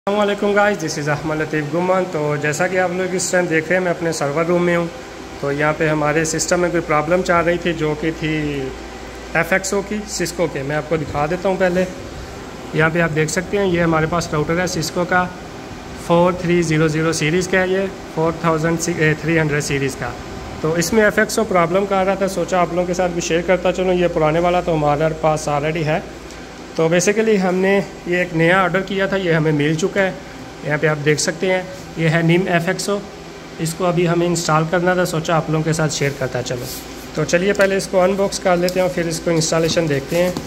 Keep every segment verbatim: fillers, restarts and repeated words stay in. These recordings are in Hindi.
अस्सलामुअलैकुम guys, this is Ahmad Latif Guman. तो जैसा कि आप लोग इस टाइम देख रहे हैं, मैं अपने सर्वर रूम में हूँ। तो यहाँ पे हमारे सिस्टम में कोई प्रॉब्लम चल रही थी जो कि थी एफ एक्स ओ की, सिस्को के। मैं आपको दिखा देता हूँ। पहले यहाँ पे आप देख सकते हैं, ये हमारे पास राउटर है सिस्को का four three zero zero series का है, ये four thousand three hundred series का। तो इसमें एफ एक्स ओ प्रॉब्लम कर रहा था, सोचा आप लोगों के साथ भी शेयर करता चलो। ये पुराने वाला तो हमारे पास ऑलरेडी है। तो बेसिकली हमने ये एक नया ऑर्डर किया था, ये हमें मिल चुका है। यहाँ पे आप देख सकते हैं, ये है निम एफ एक्स ओ। इसको अभी हमें इंस्टॉल करना था, सोचा आप लोगों के साथ शेयर करता चलो। तो चलिए पहले इसको अनबॉक्स कर लेते हैं और फिर इसको इंस्टॉलेशन देखते हैं।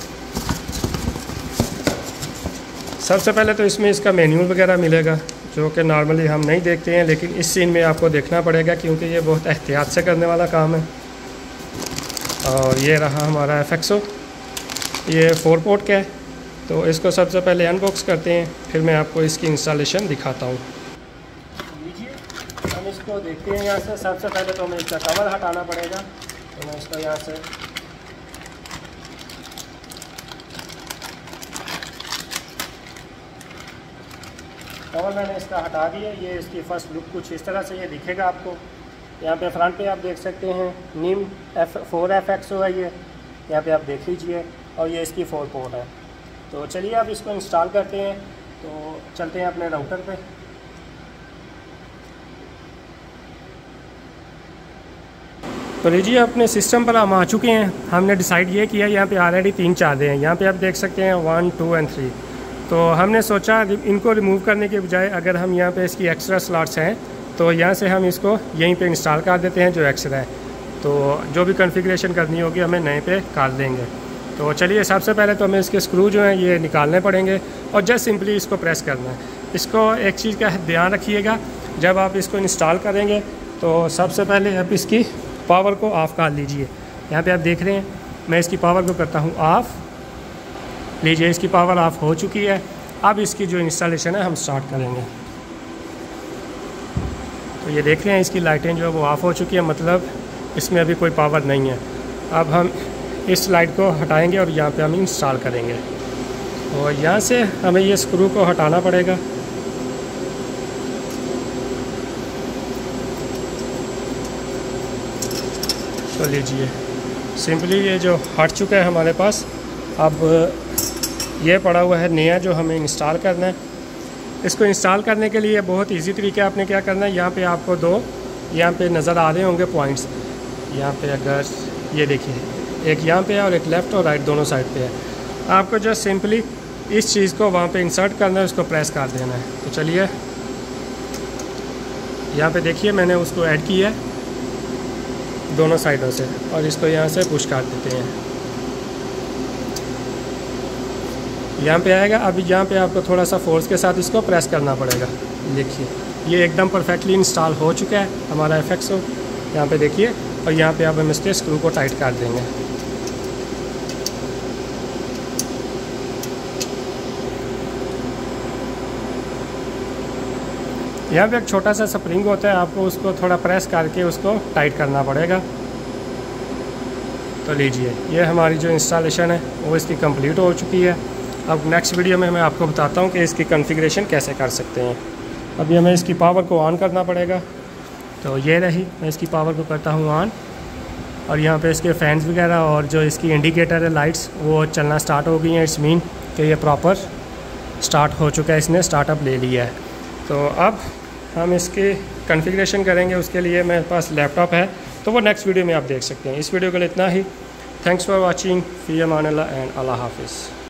सबसे पहले तो इसमें इसका मेन्यू वगैरह मिलेगा, जो कि नॉर्मली हम नहीं देखते हैं, लेकिन इस सीन में आपको देखना पड़ेगा क्योंकि ये बहुत एहतियात से करने वाला काम है। और ये रहा हमारा एफ एक्स ओ, ये फोर पोर्ट का है। तो इसको सबसे पहले अनबॉक्स करते हैं, फिर मैं आपको इसकी इंस्टॉलेशन दिखाता हूँ। लीजिए, हम इसको देखते हैं यहाँ से। सबसे पहले तो हमें इसका कवर हटाना पड़ेगा, तो मैं इसको यहाँ से कवर मैंने इसका हटा दिया। ये इसकी फ़र्स्ट लुक कुछ इस तरह से ये दिखेगा आपको। यहाँ पे फ्रंट पे आप देख सकते हैं NIM F four F X O है, ये यहाँ पे आप देख लीजिए। और ये इसकी फोर पोर्ट है। तो चलिए अब इसको इंस्टॉल करते हैं। तो चलते हैं अपने राउटर पे। तो लीजिए, अपने सिस्टम पर हम आ चुके हैं। हमने डिसाइड ये किया, यहाँ पे ऑलरेडी तीन चार्जें हैं। यहाँ पे आप देख सकते हैं वन टू एंड थ्री। तो हमने सोचा इनको रिमूव करने के बजाय अगर हम यहाँ पे इसकी एक्स्ट्रा स्लॉट्स हैं तो यहाँ से हम इसको यहीं पे इंस्टॉल कर देते हैं जो एक्स्ट्रा है। तो जो भी कॉन्फ़िगरेशन करनी होगी हमें नए पे कर देंगे। तो चलिए, सबसे पहले तो हमें इसके स्क्रू जो हैं ये निकालने पड़ेंगे और जस्ट सिंपली इसको प्रेस करना है। इसको एक चीज़ का ध्यान रखिएगा, जब आप इसको इंस्टॉल करेंगे तो सबसे पहले आप इसकी पावर को ऑफ़ कर लीजिए। यहाँ पे आप देख रहे हैं, मैं इसकी पावर को करता हूँ ऑफ़। लीजिए, इसकी पावर ऑफ़ हो चुकी है। अब इसकी जो इंस्टॉलेशन है हम स्टार्ट करेंगे। तो ये देख रहे हैं, इसकी लाइटें जो है वो ऑफ़ हो चुकी है, मतलब इसमें अभी कोई पावर नहीं है। अब हम इस लाइट को हटाएंगे और यहाँ पे हम इंस्टॉल करेंगे। और यहाँ से हमें ये स्क्रू को हटाना पड़ेगा। तो लीजिए, सिंपली ये जो हट चुका है हमारे पास। अब ये पड़ा हुआ है नया जो हमें इंस्टॉल करना है। इसको इंस्टॉल करने के लिए बहुत इजी तरीका है। आपने क्या करना है, यहाँ पे आपको दो यहाँ पे नज़र आ रहे होंगे पॉइंट्स। यहाँ पे अगर ये देखिए, एक यहाँ पे है और एक लेफ़्ट और राइट दोनों साइड पे है। आपको जस्ट सिंपली इस चीज़ को वहाँ पे इंसर्ट करना है, उसको प्रेस कर देना है। तो चलिए, यहाँ पे देखिए मैंने उसको ऐड किया है दोनों साइडों से, और इसको यहाँ से पुश कर देते हैं। यहाँ पे आएगा। अब यहाँ पे आपको थोड़ा सा फोर्स के साथ इसको प्रेस करना पड़ेगा। देखिए, ये एकदम परफेक्टली इंस्टॉल हो चुका है हमारा एफ एक्स ओ। यहाँ पे देखिए, और यहाँ पे अब हम इसके स्क्रू को टाइट कर देंगे। यहाँ पे एक छोटा सा स्प्रिंग होता है, आपको उसको थोड़ा प्रेस करके उसको टाइट करना पड़ेगा। तो लीजिए, ये हमारी जो इंस्टॉलेशन है वो इसकी कंप्लीट हो चुकी है। अब नेक्स्ट वीडियो में मैं आपको बताता हूँ कि इसकी कॉन्फ़िगरेशन कैसे कर सकते हैं। अभी हमें इसकी पावर को ऑन करना पड़ेगा। तो ये रही, मैं इसकी पावर को करता हूँ ऑन, और यहाँ पे इसके फैंस वगैरह और जो इसकी इंडिकेटर है लाइट्स वो चलना स्टार्ट हो गई हैं। इट्स मीन कि ये प्रॉपर स्टार्ट हो चुका है, इसने स्टार्टअप ले लिया है। तो अब हम इसकी कॉन्फ़िगरेशन करेंगे। उसके लिए मेरे पास लैपटॉप है, तो वो नेक्स्ट वीडियो में आप देख सकते हैं। इस वीडियो के लिए इतना ही। Thanks for watching. फ़ी अमान अल्लाह एंड अल्लाह हाफिज़।